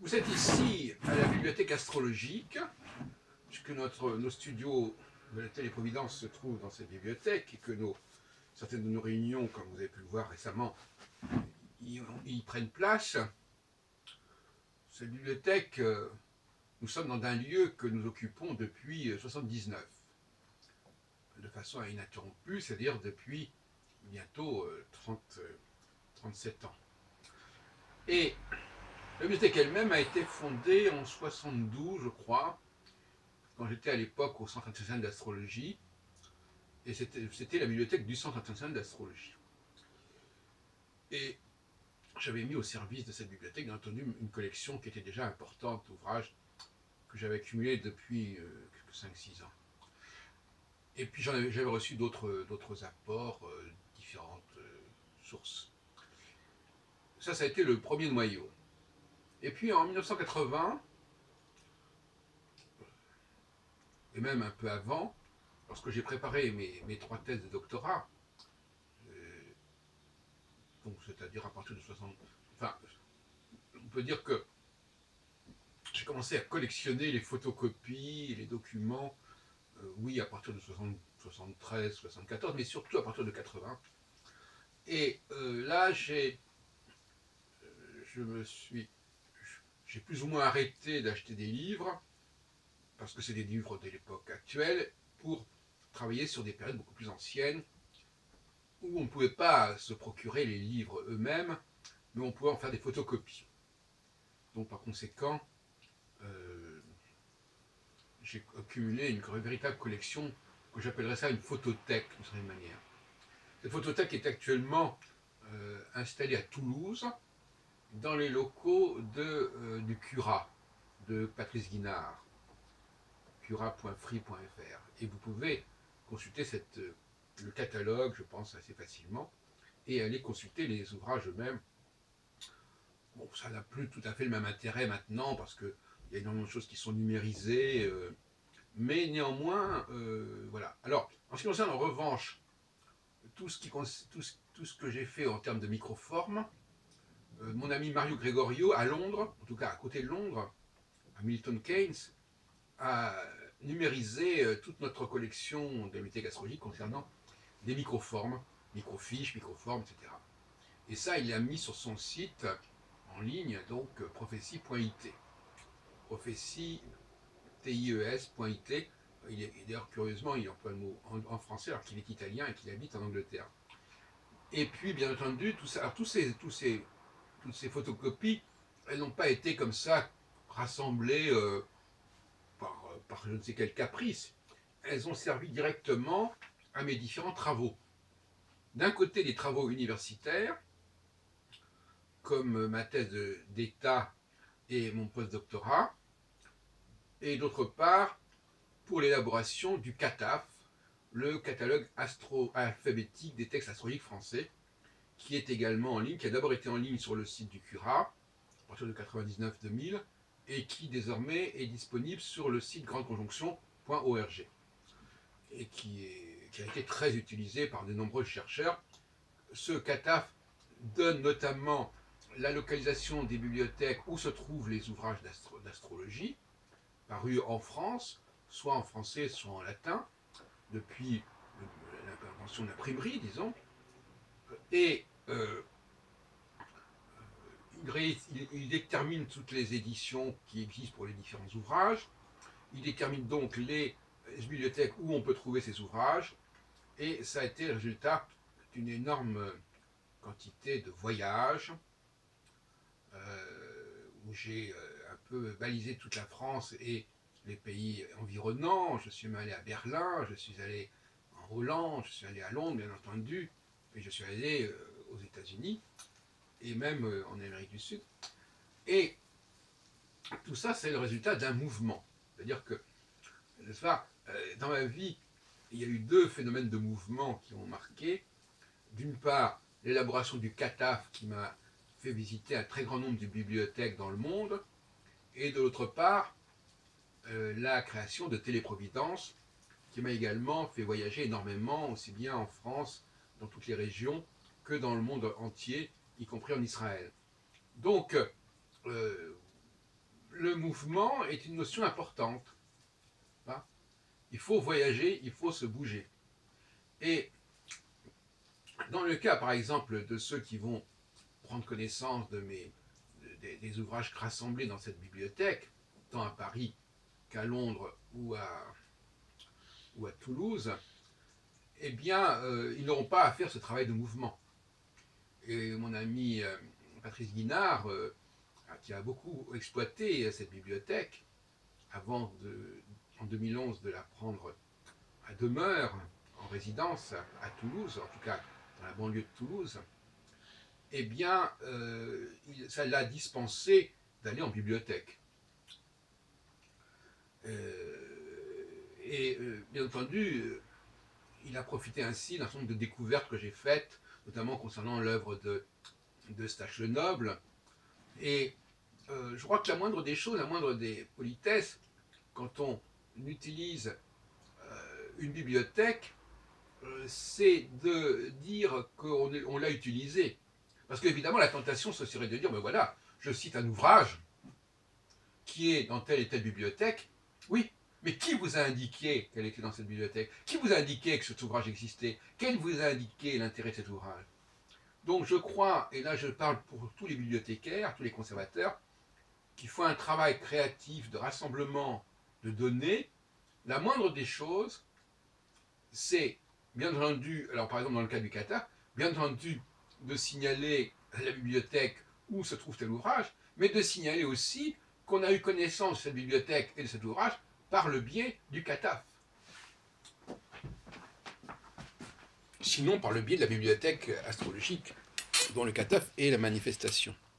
Vous êtes ici à la bibliothèque astrologique, puisque nos studios de la Téléprovidence se trouvent dans cette bibliothèque et que certaines de nos réunions, comme vous avez pu le voir récemment, y prennent place. Cette bibliothèque, nous sommes dans un lieu que nous occupons depuis 1979, de façon ininterrompue, c'est-à-dire depuis bientôt 37 ans. Et la bibliothèque elle-même a été fondée en 72, je crois, quand j'étais à l'époque au Centre international d'astrologie, et c'était la bibliothèque du Centre international d'astrologie. Et j'avais mis au service de cette bibliothèque, bien entendu, une collection qui était déjà importante d'ouvrages que j'avais accumulés depuis 5-6 ans. Et puis j'avais reçu d'autres apports, différentes sources. Ça a été le premier noyau. Et puis en 1980, et même un peu avant, lorsque j'ai préparé mes 3 thèses de doctorat, donc c'est-à-dire à partir de 60... Enfin, on peut dire que j'ai commencé à collectionner les photocopies et les documents, oui, à partir de 73, 74, mais surtout à partir de 80. Et là, j'ai plus ou moins arrêté d'acheter des livres, parce que c'est des livres de l'époque actuelle, pour travailler sur des périodes beaucoup plus anciennes, où on ne pouvait pas se procurer les livres eux-mêmes, mais on pouvait en faire des photocopies. Donc par conséquent, j'ai accumulé une véritable collection, que j'appellerais ça une photothèque, d'une certaine manière. Cette photothèque est actuellement installée à Toulouse, dans les locaux du Curat, de Patrice Guinard, curat.free.fr. Et vous pouvez consulter le catalogue, je pense, assez facilement, et aller consulter les ouvrages eux-mêmes. Bon, ça n'a plus tout à fait le même intérêt maintenant, parce qu'il y a énormément de choses qui sont numérisées, mais néanmoins, voilà. Alors, en ce qui concerne en revanche tout ce que j'ai fait en termes de microforme, mon ami Mario Gregorio, à Londres, en tout cas à côté de Londres, à Milton Keynes, a numérisé toute notre collection de la bibliothèque astrologique concernant des microformes, microfiches, microformes, etc. Et ça, il l'a mis sur son site en ligne, donc prophétie.it. Prophétie, TIES.it. D'ailleurs, curieusement, il emploie le mot en français alors qu'il est italien et qu'il habite en Angleterre. Et puis, bien entendu, tout ça, alors, toutes ces photocopies, elles n'ont pas été comme ça rassemblées par je ne sais quel caprice. Elles ont servi directement à mes différents travaux. D'un côté, des travaux universitaires, comme ma thèse d'État et mon postdoctorat, et d'autre part, pour l'élaboration du CATAF, le catalogue alphabétique des textes astrologiques français, qui est également en ligne, qui a d'abord été en ligne sur le site du Curat, à partir de 99-2000, et qui désormais est disponible sur le site grandeconjonction.org, et qui a été très utilisé par de nombreux chercheurs. Ce CATAF donne notamment la localisation des bibliothèques où se trouvent les ouvrages d'astrologie, parus en France, soit en français, soit en latin, depuis l'invention de l'imprimerie, disons. Et il détermine toutes les éditions qui existent pour les différents ouvrages. Il détermine donc les bibliothèques où on peut trouver ces ouvrages. Et ça a été le résultat d'une énorme quantité de voyages, où j'ai un peu balisé toute la France et les pays environnants. Je suis allé à Berlin, je suis allé en Hollande, je suis allé à Londres, bien entendu, et je suis allé aux États-Unis, et même en Amérique du Sud. Et tout ça, c'est le résultat d'un mouvement. C'est-à-dire que, n'est-ce pas, dans ma vie, il y a eu 2 phénomènes de mouvement qui ont marqué. D'une part, l'élaboration du CATAF qui m'a fait visiter un très grand nombre de bibliothèques dans le monde, et de l'autre part, la création de Téléprovidence, qui m'a également fait voyager énormément, aussi bien en France, dans toutes les régions, que dans le monde entier, y compris en Israël. Donc, le mouvement est une notion importante. Hein. Il faut voyager, il faut se bouger. Et dans le cas, par exemple, de ceux qui vont prendre connaissance des ouvrages rassemblés dans cette bibliothèque, tant à Paris qu'à Londres ou à Toulouse, eh bien, ils n'auront pas à faire ce travail de mouvement. Et mon ami Patrice Guinard, qui a beaucoup exploité cette bibliothèque, avant en 2011 de la prendre à demeure, en résidence à Toulouse, en tout cas dans la banlieue de Toulouse, eh bien, ça l'a dispensé d'aller en bibliothèque. Bien entendu, il a profité ainsi d'un certain nombre de découvertes que j'ai faites, notamment concernant l'œuvre de Stache le Noble. Et je crois que la moindre des choses, la moindre des politesses, quand on utilise une bibliothèque, c'est de dire qu'on l'a utilisée. Parce qu'évidemment, la tentation, ce serait de dire, ben voilà, je cite un ouvrage qui est dans telle et telle bibliothèque. Oui, mais qui vous a indiqué qu'elle était dans cette bibliothèque? Qui vous a indiqué que cet ouvrage existait? Quel vous a indiqué l'intérêt de cet ouvrage? Donc je crois, et là je parle pour tous les bibliothécaires, tous les conservateurs, qu'il faut un travail créatif de rassemblement de données. La moindre des choses, c'est, bien entendu, alors par exemple dans le cas du CATAF, bien entendu de signaler à la bibliothèque où se trouve tel ouvrage, mais de signaler aussi qu'on a eu connaissance de cette bibliothèque et de cet ouvrage par le biais du CATAF. Sinon par le biais de la bibliothèque astrologique, dont le CATAF est la manifestation.